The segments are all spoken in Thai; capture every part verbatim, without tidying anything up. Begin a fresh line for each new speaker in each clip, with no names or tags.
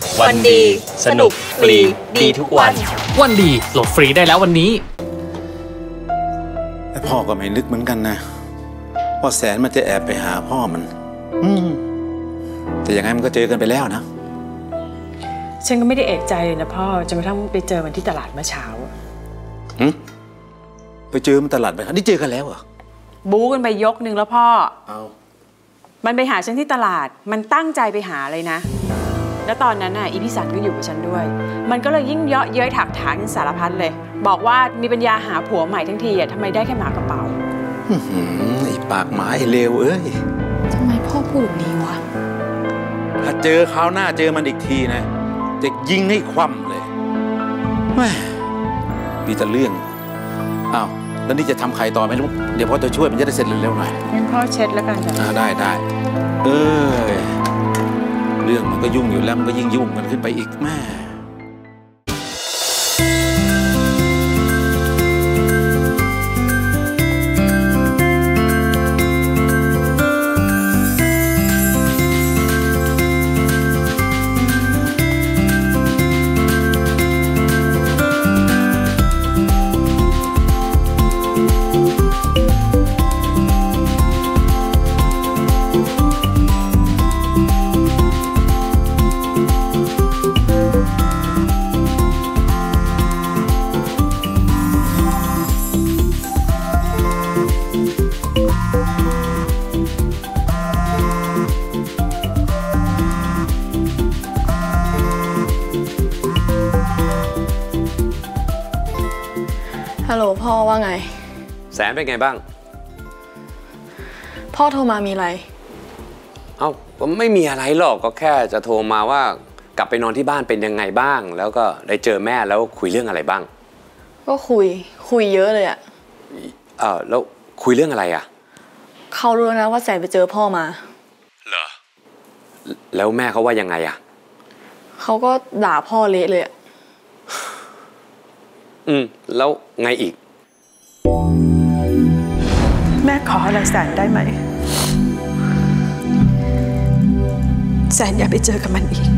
วันดีสนุกฟรีดีทุกวัน
วันดีโหลดฟรีได้แล้ววันนี้
พ่อก็ไม่นึกเหมือนกันนะว่าแสนมันจะแอบไปหาพ่อมันอืมแต่ยังไงมันก็เจอกันไปแล้วนะ
ฉันก็ไม่ได้เอกใจเลยนะพ่อจนกระทั่งไปเจอมันที่ตลาดเมื่อเช้า
อืมไปเจอมันตลาดไปครับนี่เจอกันแล้วเหรอ
บู๊กันไปยกหนึ่งแล้วพ่อ
เอา
มันไปหาฉันที่ตลาดมันตั้งใจไปหาเลยนะแล้วตอนนั้นน่ะอีพิสันก็อยู่กับฉันด้วยมันก็เลยยิ่งเยาะเย้ยถักถางสารพัดเลยบอกว่ามีปัญญาหาผัวใหม่ทั้งทีอ่ะทำไมได้แค่หมากระเป๋า
ไอ้ปากหมาไอ้เลวเอ้ย
ทำไมพ่อพูดแบบนี้วะ
ถ้าเจอคราวหน้าเจอมันอีกทีนะจะยิงให้คว่ำเลยแม่มีแต่เรื่องอ้าวแล้วนี่จะทำไข่ต่อไหมลูกเดี๋ยวพ่อจะช่วยมันจะได้เสร็จเร็วๆหน่อย
งั้นพ่อเช็ดแล้วกันจ้ะ
ได้ได้เออเรื่องมันก็ยุ่งอยู่แล้วมันก็ยิ่งยุ่งกันขึ้นไปอีกแม่
ฮัลโหลพ่อว่าไง
แสนเป็นไงบ้าง
พ่อโทรมามีอะไร
เอ้าก็ไม่มีอะไรหรอกก็แค่จะโทรมาว่ากลับไปนอนที่บ้านเป็นยังไงบ้างแล้วก็ได้เจอแม่แล้วคุยเรื่องอะไรบ้าง
ก็คุยคุยเยอะเลยอะ
เออแล้วคุยเรื่องอะไรอะ
เขารู้นะว่าแสนไปเจอพ่อมา
เหรอแล้วแม่เขาว่ายังไงอะ
เขาก็ด่าพ่อเละเลยอะ
อืมแล้วไงอีก
แม่ขออะไรแสนได้ไหมแสนอย่าไปเจอกับมันอีก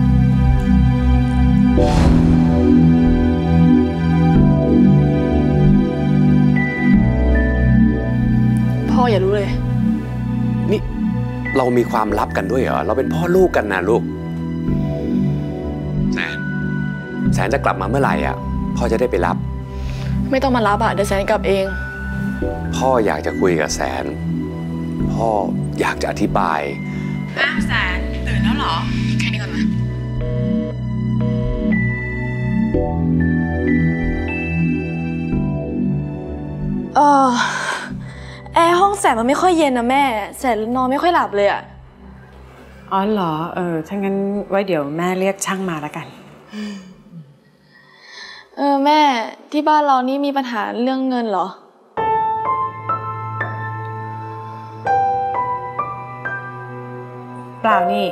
พ่ออย่ารู้เลย
นี่เรามีความลับกันด้วยเหรอเราเป็นพ่อลูกกันนะลูกแสนแสนจะกลับมาเมื่อไหร่อ่ะพ่อจะได้ไปรับ
ไม่ต้องมารับอะเดี๋ยวแสนกลับเอง
พ่ออยากจะคุยกับแสนพ่ออยากจะอธิบาย
อ้าวแสนตื่นแล้วเหรอแค่นี้ก่อนนะ
เออแอร์ห้องแสนมันไม่ค่อยเย็นนะแม่แสนนอนไม่ค่อยหลับเลยอะ
อ๋อเหรอเออถ้างั้นไว้เดี๋ยวแม่เรียกช่างมาแล้วกัน
เออแม่ที่บ้านเรานี่มีปัญหาเรื่องเงินเหรอ
เปล่านี่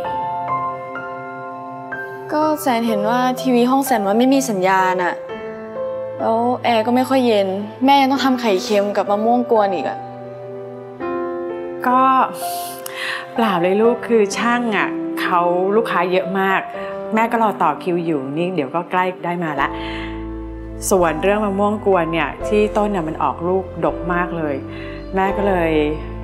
ก็แสนเห็นว่าทีวีห้องแสนว่าไม่มีสัญญาณอะแล้วแอร์ก็ไม่ค่อยเย็นแม่ยังต้องทำไข่เค็มกับมะม่วงกวนอีกอะ
ก็เปล่าเลยลูกคือช่างอะเขาลูกค้าเยอะมากแม่ก็รอต่อคิวอยู่นี่เดี๋ยวก็ใกล้ได้มาละส่วนเรื่องมะม่วงกวนเนี่ยที่ต้นเนี่ยมันออกลูกดกมากเลยแม่ก็เลย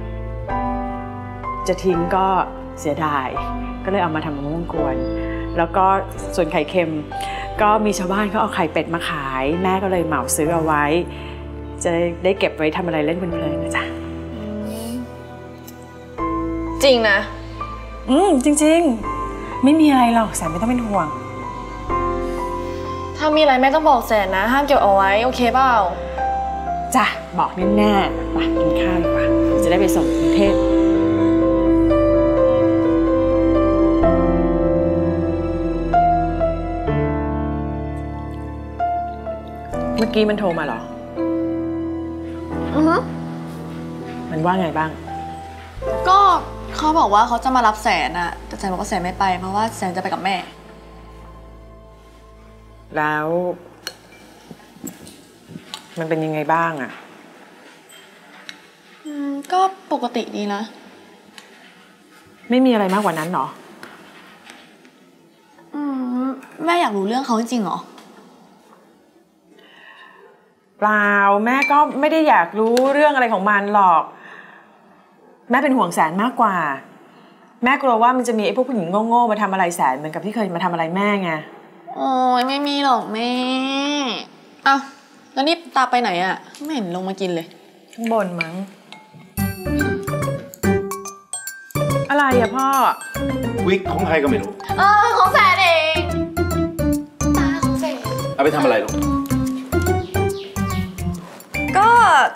จะทิ้งก็เสียดายก็เลยเอามาทำมะม่วงกวนแล้วก็ส่วนไข่เค็มก็มีชาวบ้านเขาเอาไข่เป็ดมาขายแม่ก็เลยเหมาซื้อเอาไว้จะได้เก็บไว้ทำอะไรเล่นเพลินๆนะจ๊ะ
จริงนะ
อืมจริงๆไม่มีอะไรหรอกแสนไม่ต้องเป็นห่วง
ถ้ามีอะไรแม่ต้องบอกแสนนะห้ามเก็บเอาไว้โอเคเปล่า
จ้ะบอกแน่ๆไปกินข้าวดีกว่าจะได้ไปส่งกรุงเทพเมื่อกี้มันโทรมาเหรอ
อือฮะ
มันว่าไงบ้าง
ก็เขาบอกว่าเขาจะมารับแสนอะแต่แสนบอกว่าแสนไม่ไปเพราะว่าแสนจะไปกับแม่
แล้วมันเป็นยังไงบ้างอะ
อืมก็ปกติดีนะ
ไม่มีอะไรมากกว่านั้นหรอ
อืมแม่อยากรู้เรื่องเขาจริงๆเหรอ
เปล่าแม่ก็ไม่ได้อยากรู้เรื่องอะไรของมันหรอกแม่เป็นห่วงแสนมากกว่าแม่กลัวว่ามันจะมีไอ้พวกผู้หญิงโง่ๆมาทำอะไรแสนเหมือนกับที่เคยมาทำอะไรแม่ไง
โอ้ยไม่มีหรอกแม่อ้าวแล้วนี่ตาไปไหนอะไม่เห็นลงมากินเลย
ข้างบนมั้งอะไรอะพ่อ
วิกของใครก็ไม่รู้
เออของแสนเองตาของแสน
เอาไปทำอะไรลูก
ก็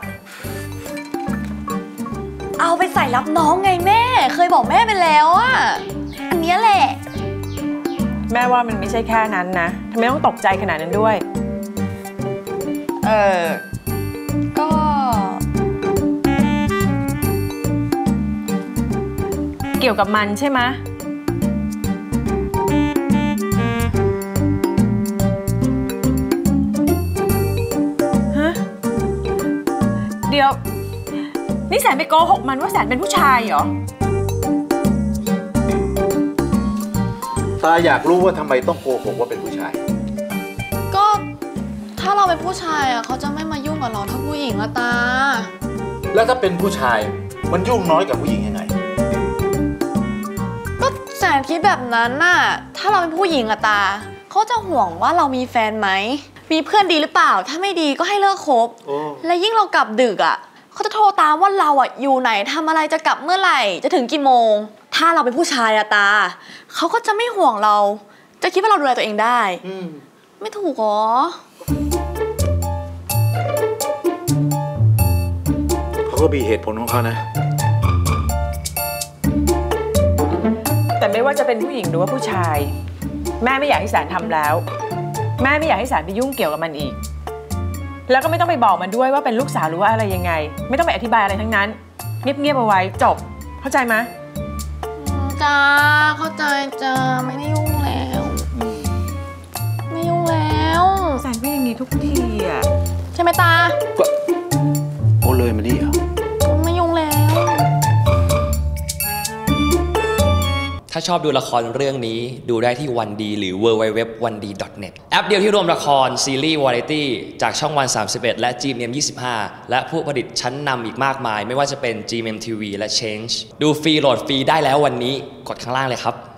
เอาไปใส่รับน้องไงแม่เคยบอกแม่ไปแล้วอะอันนี้แหละ
แม่ว่ามันไม่ใช่แค่นั้นนะทำไมต้องตกใจขนาดนั้นด้วย
เออก็
เกี่ยวกับมันใช่ไหมฮะเดี๋ยวนี่แสนไปโกหกมันว่าแสนเป็นผู้ชายเหรอ
ตาอยากรู้ว่าทำไมต้องโกหกว่าเป็นผู้ชาย
ก็ถ้าเราเป็นผู้ชายอ่ะเขาจะไม่มายุ่งกับเราถ้าผู้หญิงอะตา
แล้วถ้าเป็นผู้ชายมันยุ่งน้อยกับผู้หญิงยังไง
ก็แสนคิดแบบนั้นน่ะถ้าเราเป็นผู้หญิงอะตาเขาจะห่วงว่าเรามีแฟนไหมมีเพื่อนดีหรือเปล่าถ้าไม่ดีก็ให้เลิกคบและยิ่งเรากลับดึกอ่ะเขาจะโทรตามว่าเราอ่ะอยู่ไหนทำอะไรจะกลับเมื่อไหร่จะถึงกี่โมงถ้าเราเป็นผู้ชายอะตาเขาก็จะไม่ห่วงเราจะคิดว่าเราดูแลตัวเองได้ไม่ถูกหรอ
เขาก็มีเหตุผลของเขานะ
แต่ไม่ว่าจะเป็นผู้หญิงหรือว่าผู้ชายแม่ไม่อยากให้แสนทำแล้วแม่ไม่อยากให้แสนไปยุ่งเกี่ยวกับมันอีกแล้วก็ไม่ต้องไปบอกมันด้วยว่าเป็นลูกสาวหรือว่าอะไรยังไงไม่ต้องไปอธิบายอะไรทั้งนั้นเงียบๆเอาไว้จบเข้าใจไหม
จ้าเข้าใจจ้าไม่ได้ยุ่งแล้วไม่ยุ่งแล้ว
แสนเป็นอย่างนี้ทุกทีอ่ะ
ใช่ไหมตา
ก็โอ้เลยมาดิอ่ะ
ไม่ยุ่งแล้ว
ถ้าชอบดูละครเรื่องนี้ดูได้ที่วันดีหรือ ดับเบิลยู ดับเบิลยู ดับเบิลยู ดอท วันดี ดอท เน็ต แอปเดียวที่รวมละครซีรีส์วาไรตี้จากช่องวันสามสิบเอ็ดและ จี เอ็ม ยี่สิบห้า และผู้ผลิตชั้นนำอีกมากมายไม่ว่าจะเป็น จี เอ็ม ที วี และ Change ดูฟรีโหลดฟรีได้แล้ววันนี้กดข้างล่างเลยครับ